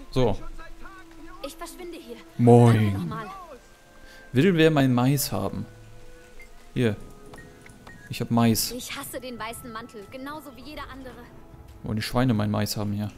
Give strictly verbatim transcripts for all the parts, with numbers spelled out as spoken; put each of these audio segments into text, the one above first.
So. Ich verschwinde hier. Moin. Will wer mein Mais haben? Hier. Ich hab Mais. Ich hasse den weißen Mantel, genauso wie jeder andere. Wollen die Schweine mein Mais haben hier?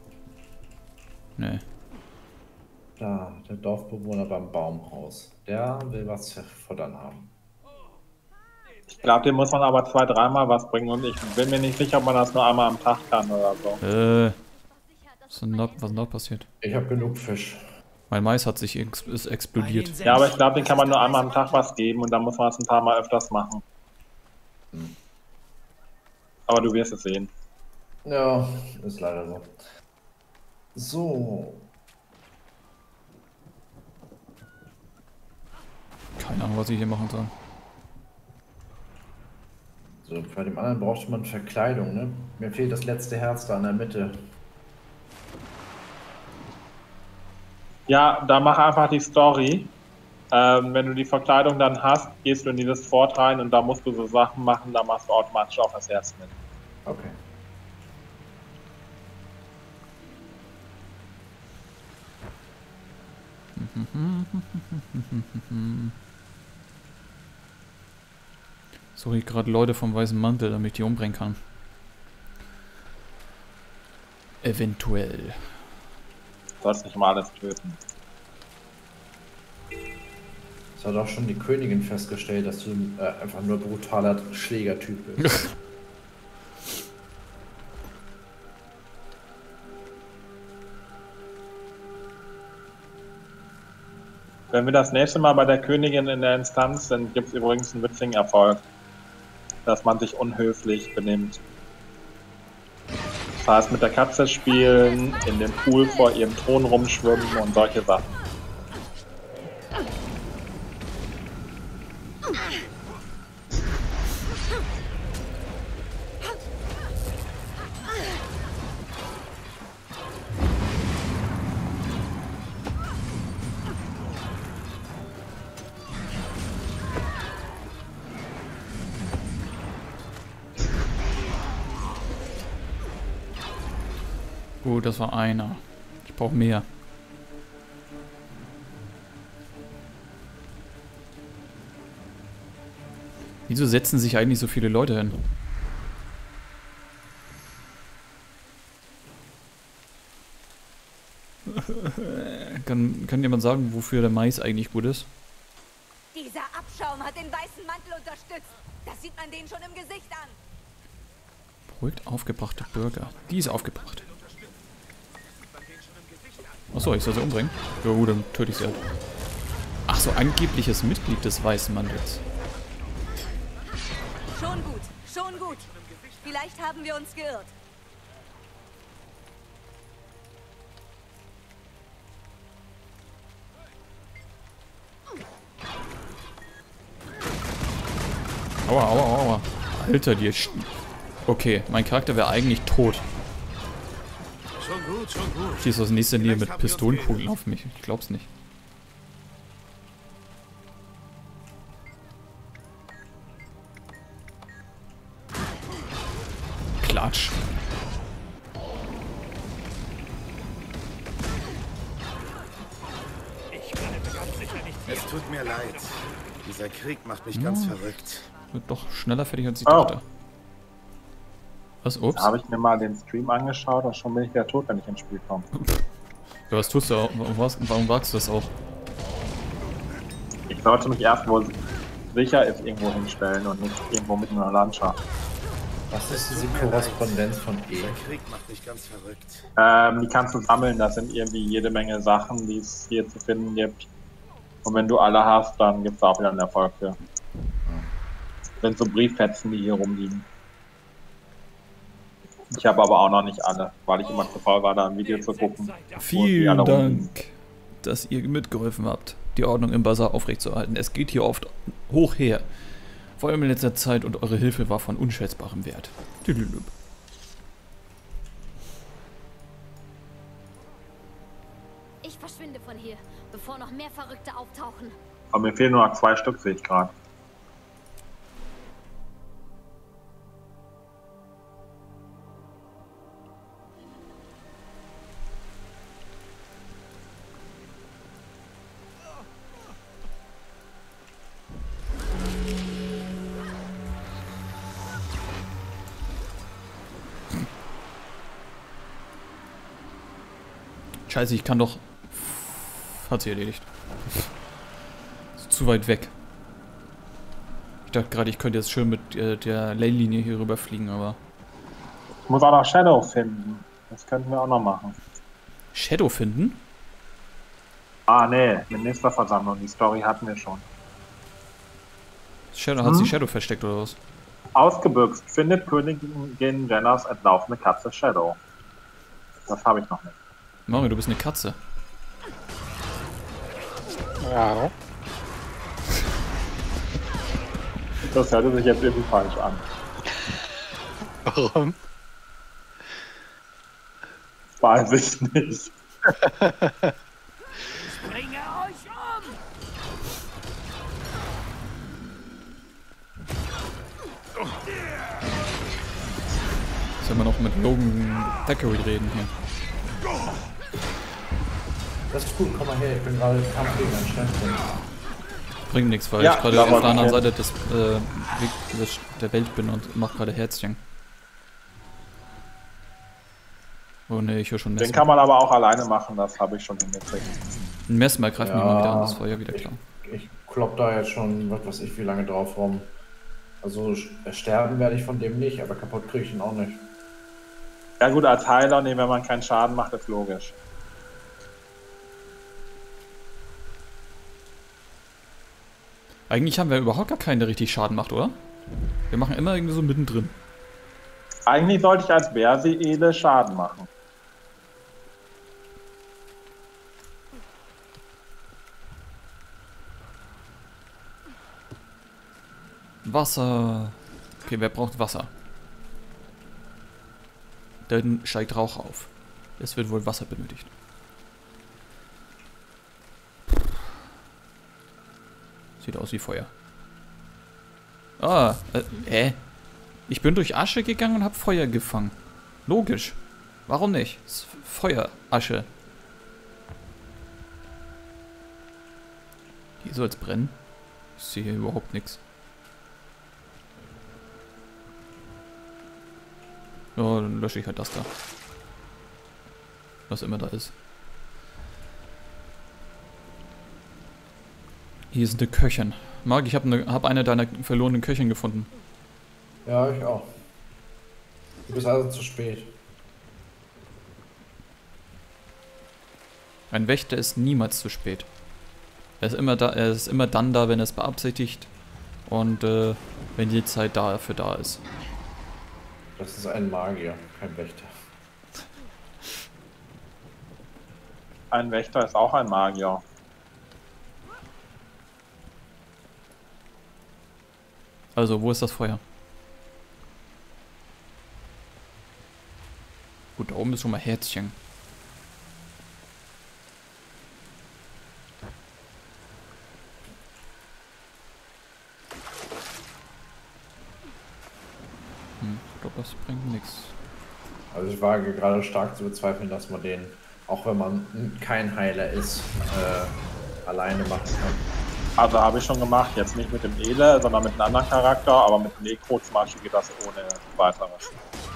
Nee. Da, der Dorfbewohner beim Baumhaus. Der will was zu futtern haben. Ich glaube, dem muss man aber zwei, dreimal was bringen und ich bin mir nicht sicher, ob man das nur einmal am Tag kann oder so. Äh. Was ist denn da, was ist denn da passiert? Ich habe genug Fisch. Mein Mais hat sich ex ist explodiert. Ja, aber ich glaube, den kann man nur einmal am Tag was geben und dann muss man es ein paar Mal öfters machen. Hm. Aber du wirst es sehen. Ja, ist leider so. So. Keine Ahnung, was ich hier machen soll. So, bei dem anderen brauchte man Verkleidung, ne? Mir fehlt das letzte Herz da in der Mitte. Ja, da mach einfach die Story. Ähm, wenn du die Verkleidung dann hast, gehst du in dieses Fort rein und da musst du so Sachen machen, da machst du automatisch auch das Herz mit. Okay. Suche ich gerade Leute vom weißen Mantel, damit ich die umbringen kann. Eventuell. Du sollst nicht mal alles töten. Das hat auch schon die Königin festgestellt, dass du äh, einfach nur brutaler Schlägertyp bist. Wenn wir das nächste Mal bei der Königin in der Instanz sind, gibt es übrigens einen witzigen Erfolg. Dass man sich unhöflich benimmt. Das heißt, mit der Katze spielen, in dem Pool vor ihrem Thron rumschwimmen und solche Sachen. Gut, das war einer. Ich brauche mehr. Wieso setzen sich eigentlich so viele Leute hin? kann, kann jemand sagen, wofür der Mais eigentlich gut ist? Dieser Abschaum hat den weißen Mantel unterstützt. Das sieht man denen schon im Gesicht an. Beruhigt aufgebrachte Bürger. Die ist aufgebracht. Achso, ich soll sie umbringen? Ja gut, dann töte ich sie halt. Ach so, angebliches Mitglied des weißen Mantels. Schon gut, schon gut. Vielleicht haben wir uns geirrt. Aua, aua, aua. Alter, die ist... Okay, mein Charakter wäre eigentlich tot. Schon gut, schon gut. Schießt aus nächster Nähe mit Pistolenkugeln auf mich. Ich glaub's nicht. Klatsch. Es tut mir leid. Dieser Krieg macht mich ganz verrückt. Wird doch schneller fertig als ich Oh. dachte. Was? Ups. Da habe ich mir mal den Stream angeschaut und schon bin ich wieder tot, wenn ich ins Spiel komme. Ja, was tust du auch? Warum, was- warum wagst du das auch? Ich sollte mich erst, wo es sicher ist, irgendwo hinstellen und nicht irgendwo mitten in der Landschaft. Was ist diese Korrespondenz von E? Dieser Krieg macht mich ganz verrückt. Ähm, die kannst du sammeln, das sind irgendwie jede Menge Sachen, die es hier zu finden gibt. Und wenn du alle hast, dann gibt es auch wieder einen Erfolg für. Das sind so Brieffetzen, die hier rumliegen. Ich habe aber auch noch nicht alle, weil ich immer zu faul war, da ein Video zu gucken. wo die alle Vielen rumliegen. Dank, dass ihr mitgeholfen habt, die Ordnung im Bazar aufrechtzuerhalten. Es geht hier oft hoch her. Vor allem in letzter Zeit und eure Hilfe war von unschätzbarem Wert. Tüdelüb. Ich verschwinde von hier, bevor noch mehr Verrückte auftauchen. Aber mir fehlen nur noch zwei Stück, sehe ich gerade. Scheiße, ich kann doch... Hat sie erledigt. Ist zu weit weg. Ich dachte gerade, ich könnte jetzt schön mit äh, der Lane-Linie hier rüberfliegen, aber... Ich muss auch noch Shadow finden. Das könnten wir auch noch machen. Shadow finden? Ah, nee, Ministerversammlung. Die Story hatten wir schon. Shadow, hm? Hat sie Shadow versteckt oder was? Ausgebüxt findet Königin Jenners entlaufene Katze Shadow. Das habe ich noch nicht. Mario, du bist eine Katze. Ja. Das hörte sich jetzt irgendwie falsch an. Warum? Weiß ich nicht. Bringe euch um! Sollen wir noch mit Logan Thackeray reden hier? Das ist gut, komm mal her, ich bin gerade Kampf gegen einen Stempel. Bringt nichts, weil Ja, ich gerade da auf wollte der anderen ich Seite des, äh, Weg- des, der Welt bin und mach gerade Herzchen. Oh ne, ich höre schon Den Messmer. kann man aber auch alleine machen, das habe ich schon hingekriegt. Ein Messmer greift mich Ja, mal wieder an, das war ja wieder ich, klar. Ich klopp da jetzt schon, was weiß ich, wie lange drauf rum. Also sterben werde ich von dem nicht, aber kaputt kriege ich ihn auch nicht. Ja gut, als Heiler, nee, wenn man keinen Schaden macht, ist logisch. Eigentlich haben wir überhaupt gar keinen, der richtig Schaden macht, oder? Wir machen immer irgendwie so mittendrin. Eigentlich sollte ich als Berseele Schaden machen. Wasser. Okay, wer braucht Wasser? Dann steigt Rauch auf. Es wird wohl Wasser benötigt. Sieht aus wie Feuer. Ah, äh, hä? Ich bin durch Asche gegangen und habe Feuer gefangen. Logisch. Warum nicht? Es ist Feuer, Asche. Hier soll es brennen. Ich sehe hier überhaupt nichts. Ja, dann lösche ich halt das da. Was immer da ist. Hier ist eine Köchin. Marc, ich habe eine, hab eine deiner verlorenen Köchin gefunden. Ja, ich auch. Du bist also zu spät. Ein Wächter ist niemals zu spät. Er ist immer da, er ist immer dann da, wenn er es beabsichtigt und äh, wenn die Zeit dafür da ist. Das ist ein Magier, kein Wächter. Ein Wächter ist auch ein Magier. Also, wo ist das Feuer? Gut, da oben ist schon mal Herzchen. Hm, ich glaube, das bringt nichts. Also ich wage gerade stark zu bezweifeln, dass man den, auch wenn man kein Heiler ist, äh, alleine machen kann. Also habe ich schon gemacht, jetzt nicht mit dem Ele, sondern mit einem anderen Charakter, aber mit dem Necro zum Beispiel geht das ohne weiteres.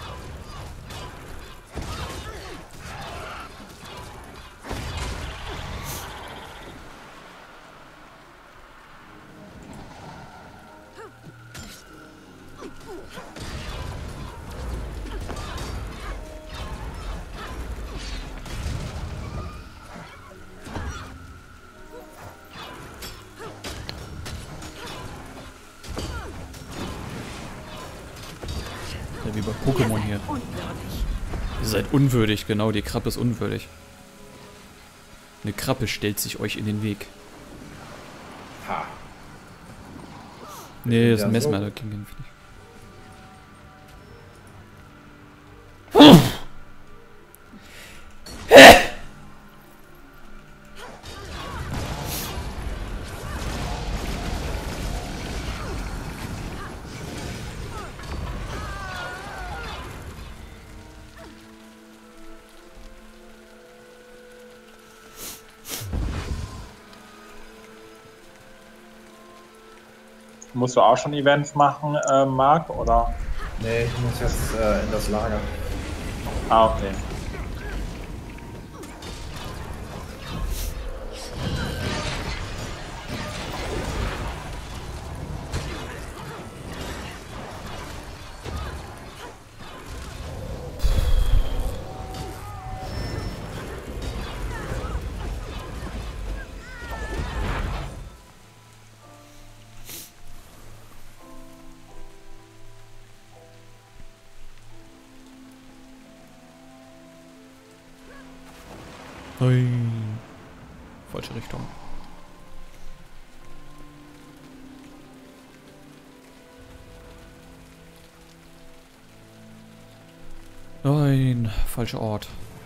Ja, wie bei Pokémon hier. Ihr seid unwürdig, genau, die Krabbe ist unwürdig. Eine Krabbe stellt sich euch in den Weg. Ha. Nee, das ist Ja, ein Messmer, so. da ging nicht. Musst du auch schon Events machen, äh, Marc, oder? Nee, ich muss jetzt äh, in das Lager. Ah, okay. Nein. Falsche Richtung. Nein, falscher Ort.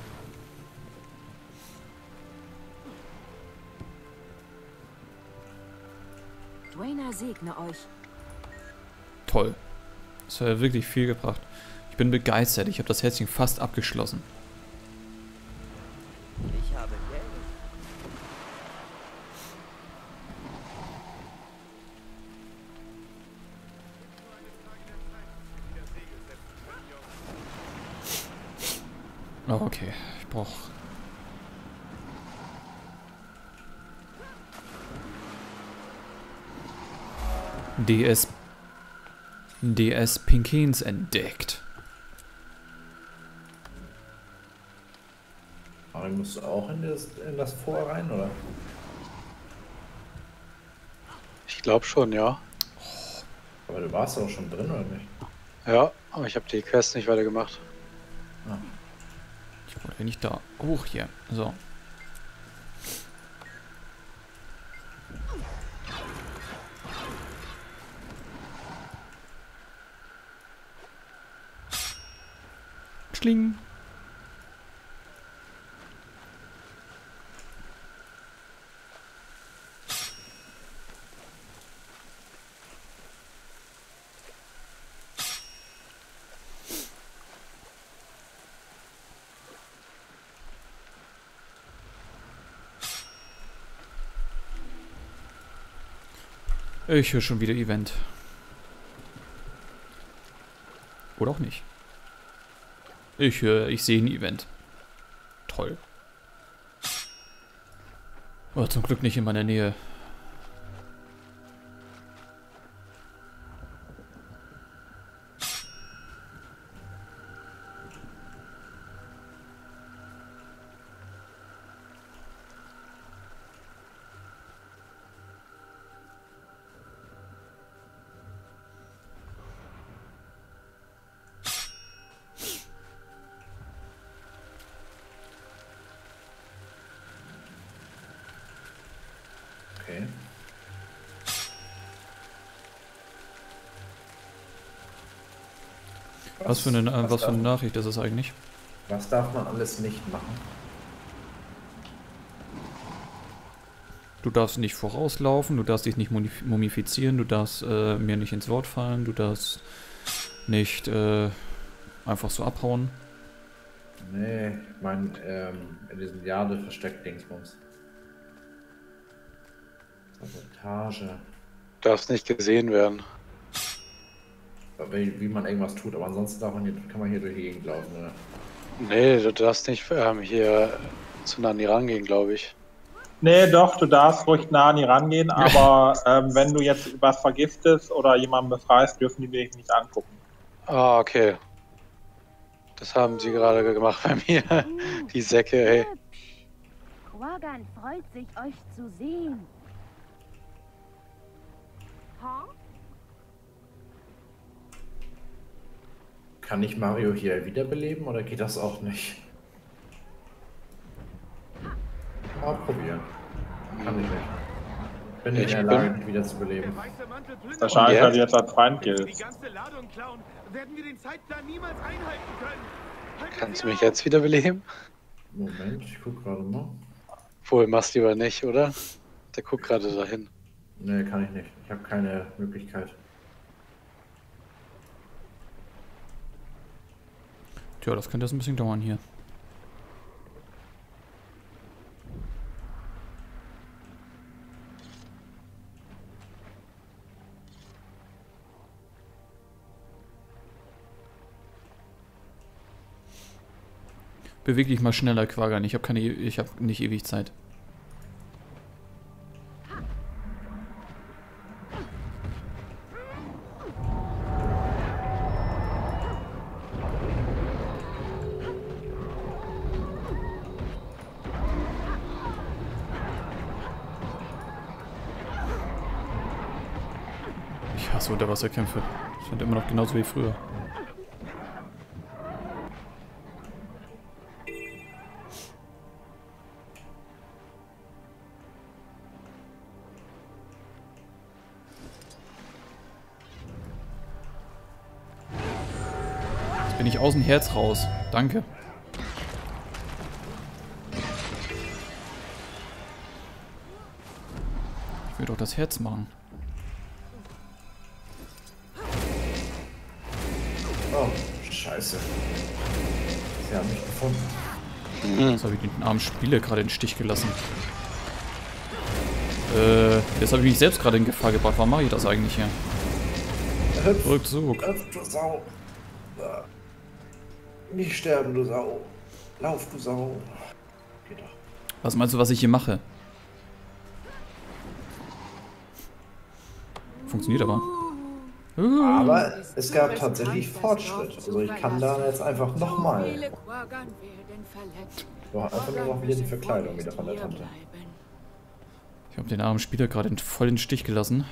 Dwayne segne euch. Toll. Das hat ja wirklich viel gebracht. Ich bin begeistert. Ich habe das Herzchen fast abgeschlossen. Ich habe Geld. Oh, okay. Ich brauche... D S... D S Pinkins entdeckt. Aber musst du auch in das, in das Vor rein, oder? Ich glaube schon, ja. Aber du warst auch schon drin, oder nicht? Ja, aber ich habe die Quest nicht weitergemacht. Ah. Ich wollte nicht da hoch hier. So. Schling. Ich höre schon wieder Event. Oder auch nicht. Ich höre, ich sehe ein Event. Toll. Oh, zum Glück nicht in meiner Nähe. Okay. Was für eine, äh, was für eine Nachricht ist es eigentlich? Was darf man alles nicht machen? Du darfst nicht vorauslaufen, du darfst dich nicht mumifizieren, du darfst äh, mir nicht ins Wort fallen, du darfst nicht äh, einfach so abhauen. Nee, ich meine, ähm, in diesem Jade versteckt Dingsbums. Sabotage. Darfst nicht gesehen werden. Wie, wie man irgendwas tut, aber ansonsten darf man hier, kann man hier durch die Gegend laufen, oder? Nee, du darfst nicht ähm, hier zu nah an die rangehen, glaube ich. Nee, doch, du darfst ruhig nah an die rangehen, aber ähm, wenn du jetzt was vergiftest oder jemanden befreist, dürfen die dich nicht angucken. Ah, okay. Das haben sie gerade gemacht bei mir. Die Säcke, ey. Quaggan freut sich, euch zu sehen. Huh? Kann ich Mario hier wiederbeleben oder geht das auch nicht? Mal probieren. Kann ich nicht. Bin nicht in der Lage, mich wieder zu beleben. Wahrscheinlich, weil du jetzt als Feind giltst. Kannst du mich jetzt wieder beleben? Moment, ich guck gerade mal. Wohl, machst lieber nicht, oder? Der guckt gerade dahin. Nee, kann ich nicht. Ich habe keine Möglichkeit. Tja, das könnte jetzt ein bisschen dauern hier. Beweg dich mal schneller, Quaggan. Ich habe keine, ich habe nicht ewig Zeit. Ich hasse Unterwasserkämpfe. Das sind immer noch genauso wie früher. Bin ich aus dem Herz raus. Danke. Ich will doch das Herz machen. Oh, scheiße. Sie haben mich gefunden. Jetzt habe ich den armen Spieler gerade in den Stich gelassen. Äh, jetzt habe ich mich selbst gerade in Gefahr gebracht. Warum mache ich das eigentlich hier? Hüpf, Rückzug. hüpf, du Sau. Nicht sterben, du Sau. Lauf, du Sau. Geht doch. Was meinst du, was ich hier mache? Funktioniert aber. Uh. Aber es gab tatsächlich Fortschritt. Also ich kann da jetzt einfach nochmal. So, einfach nur noch wieder die Verkleidung wieder von der Tante. Ich habe den armen Spieler gerade voll in den Stich gelassen.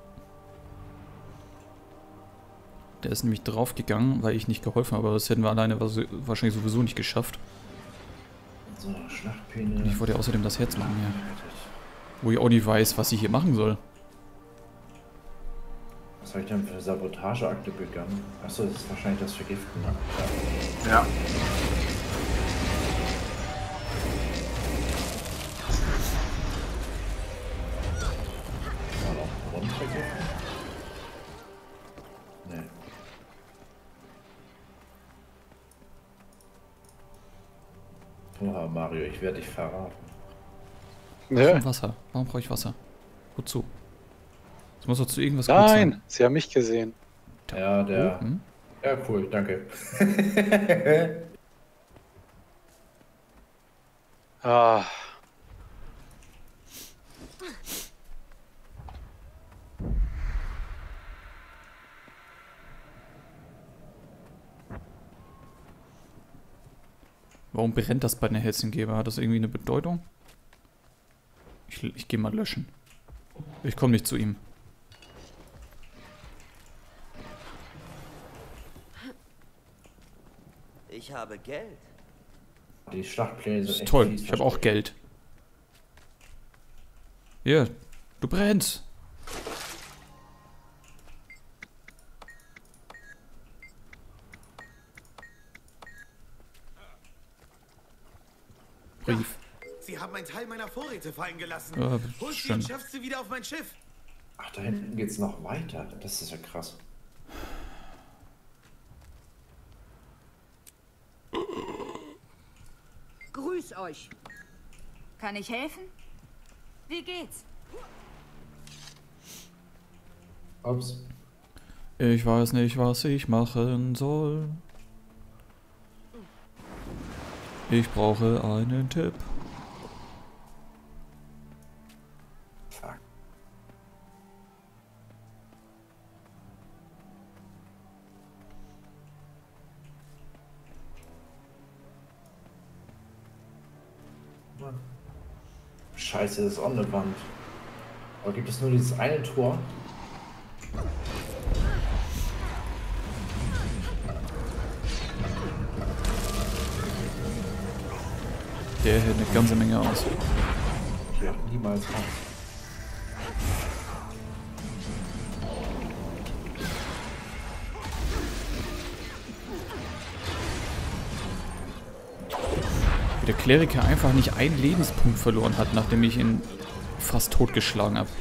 Der ist nämlich draufgegangen, weil ich nicht geholfen habe. Aber das hätten wir alleine wahrscheinlich sowieso nicht geschafft. So, Schlachtpläne. Und ich wollte außerdem das Herz machen, ja. Wo ich auch nicht weiß, was ich hier machen soll. Was habe ich denn für eine Sabotageakte begangen? Achso, das ist wahrscheinlich das Vergiften. Ja. Ja. War noch Brunnen vergiften? Nee. Oha, Mario, ich werde dich verraten. Ja. Wasser. Warum brauche ich Wasser? Wozu? Es muss doch zu irgendwas gut Nein, sein. sie haben mich gesehen. Ja, der. Oh, hm? Ja, cool, danke. Ah. Warum brennt das bei den Hexengeber? Hat das irgendwie eine Bedeutung? Ich, ich gehe mal löschen. Ich komme nicht zu ihm. Ich habe Geld. Die Schlachtpläne Das sind ist echt toll. fies Ich habe auch versteckt. Geld. Hier, du brennst. Brief. Sie haben einen Teil meiner Vorräte fallen gelassen. Ja, Holt sie schön. und schafft sie wieder auf mein Schiff. Ach, da hinten geht's noch weiter. Das ist ja krass. Grüß euch. Kann ich helfen? Wie geht's? Ups. Ich weiß nicht, was ich machen soll. Ich brauche einen Tipp. Fuck. Mann. Scheiße, das ist auch eine Wand. Aber gibt es nur dieses eine Tor? Der hält eine ganze Menge aus. Ich werde niemals machen. Wie der Kleriker einfach nicht einen Lebenspunkt verloren hat, nachdem ich ihn fast totgeschlagen habe.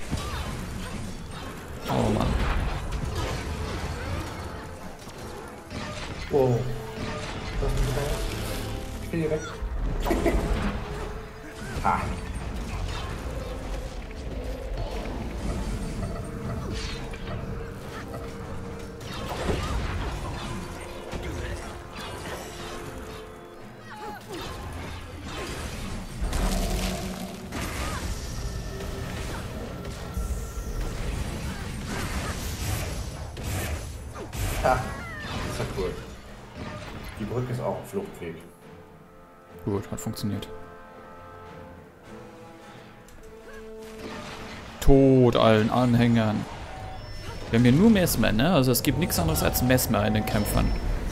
Oh Mann. Wow. Lass mich wieder. Ich bin hier weg. Ha. Ha. Das ist ja cool. Die Brücke ist auch ein Fluchtweg. Gut, hat funktioniert. Tod allen Anhängern. Wir haben hier nur Messmer, ne? Also es gibt nichts anderes als Messmer in den Kämpfern.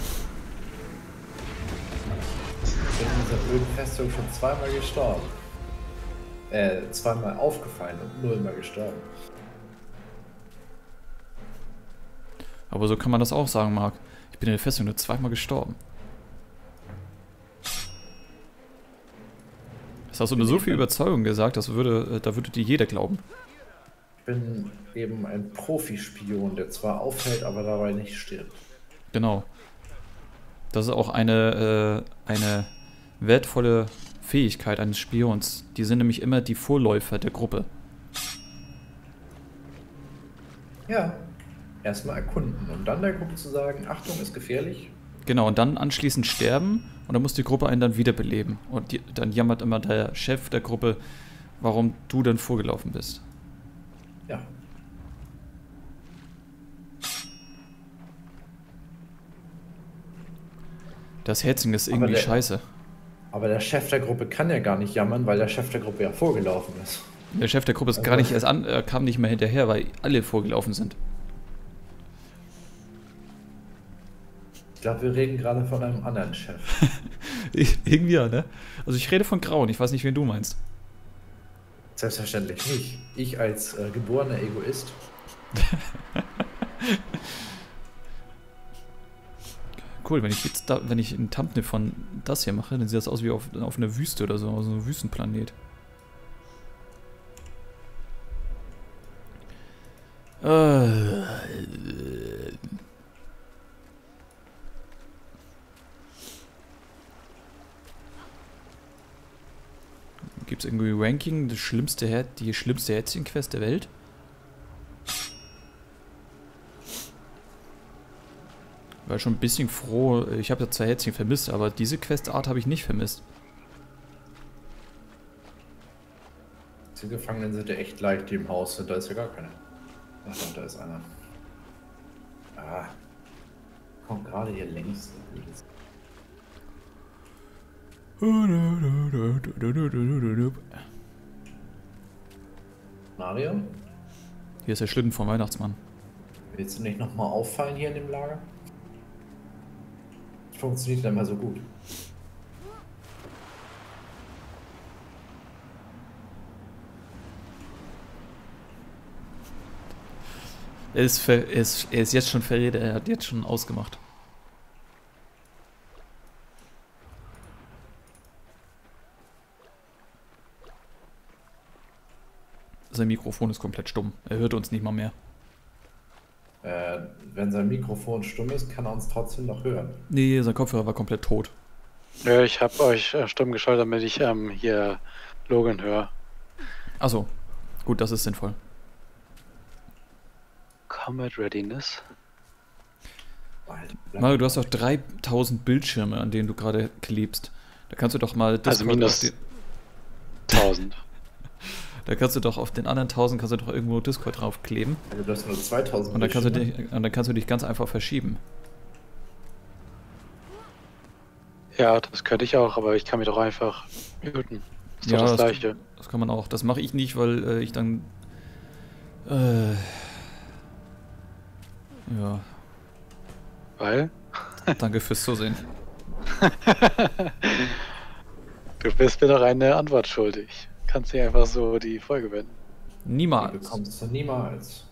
Ich bin in dieser blöden Festung schon zweimal gestorben. Äh, zweimal aufgefallen und nullmal gestorben. Aber so kann man das auch sagen, Marc. Ich Ich bin in der Festung nur zweimal gestorben. Das hast du mit so viel Überzeugung gesagt, das würde, da würde dir jeder glauben. Ich bin eben ein Profispion, der zwar auffällt, aber dabei nicht stirbt. Genau. Das ist auch eine, äh, eine wertvolle Fähigkeit eines Spions. Die sind nämlich immer die Vorläufer der Gruppe. Ja. Erstmal erkunden und dann der Gruppe zu sagen, Achtung, ist gefährlich. Genau, und dann anschließend sterben und dann muss die Gruppe einen dann wiederbeleben. Und die, dann jammert immer der Chef der Gruppe, warum du dann vorgelaufen bist. Ja. Das Herzing ist irgendwie der, scheiße. Aber der Chef der Gruppe kann ja gar nicht jammern, weil der Chef der Gruppe ja vorgelaufen ist. Der Chef der Gruppe ist also, gar nicht erst an, er kam nicht mehr hinterher, weil alle vorgelaufen sind. Ich glaube, wir reden gerade von einem anderen Chef. Irgendwie ja, ne? Also ich rede von Grauen, ich weiß nicht, wen du meinst. Selbstverständlich nicht. Ich als äh, geborener Egoist. Cool, wenn ich jetzt da, wenn ich ein Thumbnail von das hier mache, dann sieht das aus wie auf, auf einer Wüste oder so, auf so einem Wüstenplanet. Äh, Gibt es irgendwie Ranking, das schlimmste Her die schlimmste Herzchen-Quest der Welt? War schon ein bisschen froh, ich habe ja zwei Herzchen vermisst, aber diese Questart habe ich nicht vermisst. Die Gefangenen sind ja echt leicht, die im Haus sind, da ist ja gar keine. Ach, da ist einer. Ah. Kommt gerade hier längs. Mario? Hier ist der Schlitten vom Weihnachtsmann. Willst du nicht nochmal auffallen hier in dem Lager? Funktioniert dann mal so gut. Er ist, ver er, ist, er ist jetzt schon Verräter, er hat jetzt schon ausgemacht. Sein Mikrofon ist komplett stumm. Er hört uns nicht mal mehr. Äh, wenn sein Mikrofon stumm ist, kann er uns trotzdem noch hören. Nee, sein Kopfhörer war komplett tot. Ja, ich habe euch äh, stumm geschaltet, damit ich ähm, hier Logan höre. Achso, gut, das ist sinnvoll. Combat Readiness. Mario, du hast doch dreitausend Bildschirme, an denen du gerade klebst. Da kannst du doch mal Also Discord minus auf die, tausend. Da kannst du doch auf den anderen tausend kannst du doch irgendwo Discord draufkleben. Also du hast nur zweitausend. Und dann kannst du Bildschirme. dich, und dann kannst du dich ganz einfach verschieben. Ja, das könnte ich auch, aber ich kann mich doch einfach muten. Ist Ja, doch das das- gleiche. Das kann man auch. Das mache ich nicht, weil äh, ich dann. Äh, ja, Weil? danke fürs Zusehen. Du bist mir doch eine Antwort schuldig. Kannst nicht einfach so die Folge beenden. Die Niemals. bekommst du niemals.